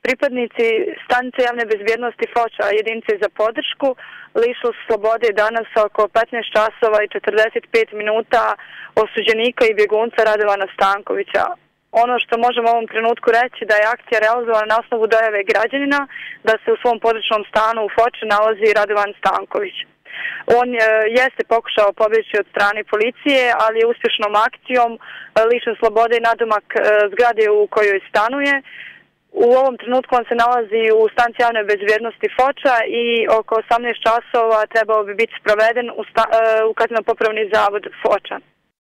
Pripadnici stanice javne bezbjednosti Foča, jedinice za podršku, lišili su slobode danas oko 15 časova i 45 minuta osuđenika i bjegunca Radovana Stankovića. Ono što možemo u ovom trenutku reći da je akcija realizovana na osnovu dojave građanina da se u svom područnom stanu u Foči nalazi Radovan Stanković. On jeste pokušao pobjeći od strane policije, ali je uspješnom akcijom lišen slobode i nadomak zgrade u kojoj stanuje. U ovom trenutku on se nalazi u stanici javne bezbjednosti Foča i oko 18 časova trebao bi biti sproveden u kazneno-popravni zavod Foča.